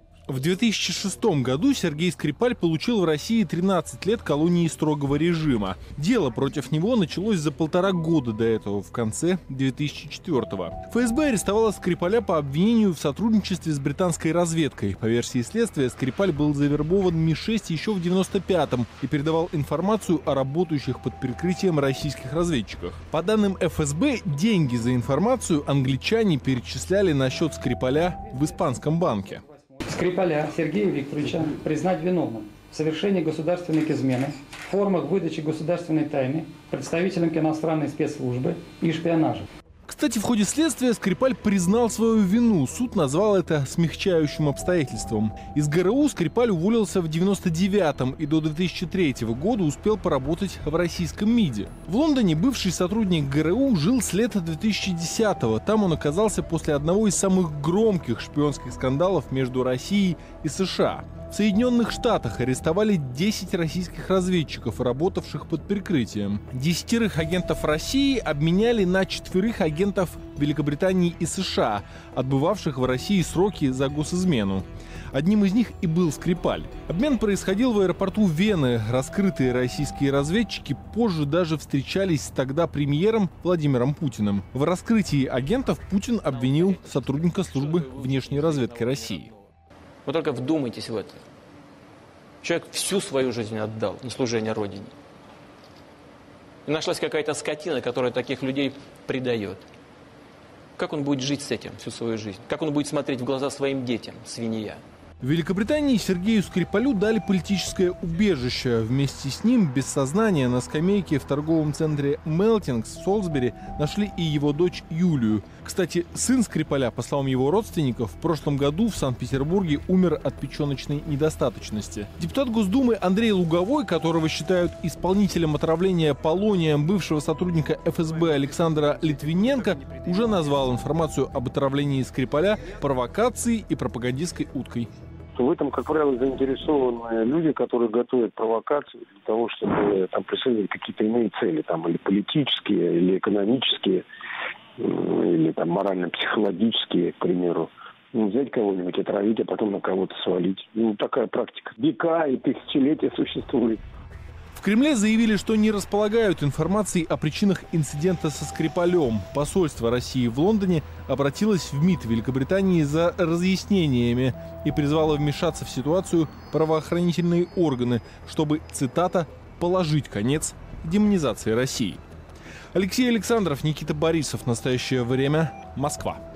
В 2006 году Сергей Скрипаль получил в России 13 лет колонии строгого режима. Дело против него началось за 1,5 года до этого, в конце 2004-го. ФСБ арестовала Скрипаля по обвинению в сотрудничестве с британской разведкой. По версии следствия, Скрипаль был завербован Ми-6 еще в 95-м и передавал информацию о работающих под прикрытием российских разведчиках. По данным ФСБ, деньги за информацию англичане перечисляли на счет Скрипаля в испанском банке. Скрипаля Сергея Викторовича признать виновным в совершении государственной измены, в формах выдачи государственной тайны представителям иностранной спецслужбы и шпионажа. Кстати, в ходе следствия Скрипаль признал свою вину. Суд назвал это смягчающим обстоятельством. Из ГРУ Скрипаль уволился в 99-м и до 2003 года успел поработать в российском МИДе. В Лондоне бывший сотрудник ГРУ жил с лета 2010-го. Там он оказался после одного из самых громких шпионских скандалов между Россией и США. В Соединенных Штатах арестовали 10 российских разведчиков, работавших под прикрытием. 10 агентов России обменяли на 4 агентов Великобритании и США, отбывавших в России сроки за госизмену. Одним из них и был Скрипаль. Обмен происходил в аэропорту Вены. Раскрытые российские разведчики позже даже встречались с тогда премьером Владимиром Путиным. В раскрытии агентов Путин обвинил сотрудника службы внешней разведки России. Вы только вдумайтесь в это. Человек всю свою жизнь отдал на служение Родине. И нашлась какая-то скотина, которая таких людей предает. Как он будет жить с этим всю свою жизнь? Как он будет смотреть в глаза своим детям, свинья? В Великобритании Сергею Скрипалю дали политическое убежище. Вместе с ним без сознания на скамейке в торговом центре Мелтингс в Солсбери нашли и его дочь Юлию. Кстати, сын Скрипаля, по словам его родственников, в прошлом году в Санкт-Петербурге умер от печеночной недостаточности. Депутат Госдумы Андрей Луговой, которого считают исполнителем отравления полонием бывшего сотрудника ФСБ Александра Литвиненко, уже назвал информацию об отравлении Скрипаля провокацией и пропагандистской уткой. В этом, как правило, заинтересованы люди, которые готовят провокации для того, чтобы там преследовать какие-то иные цели, там, или политические, или экономические, или там морально-психологические, к примеру. Взять кого-нибудь, отравить, а потом на кого-то свалить. Такая практика века и тысячелетия существует. В Кремле заявили, что не располагают информацией о причинах инцидента со Скрипалем. Посольство России в Лондоне обратилось в МИД Великобритании за разъяснениями и призвало вмешаться в ситуацию правоохранительные органы, чтобы, цитата, «положить конец демонизации России». Алексей Александров, Никита Борисов. Настоящее время. Москва.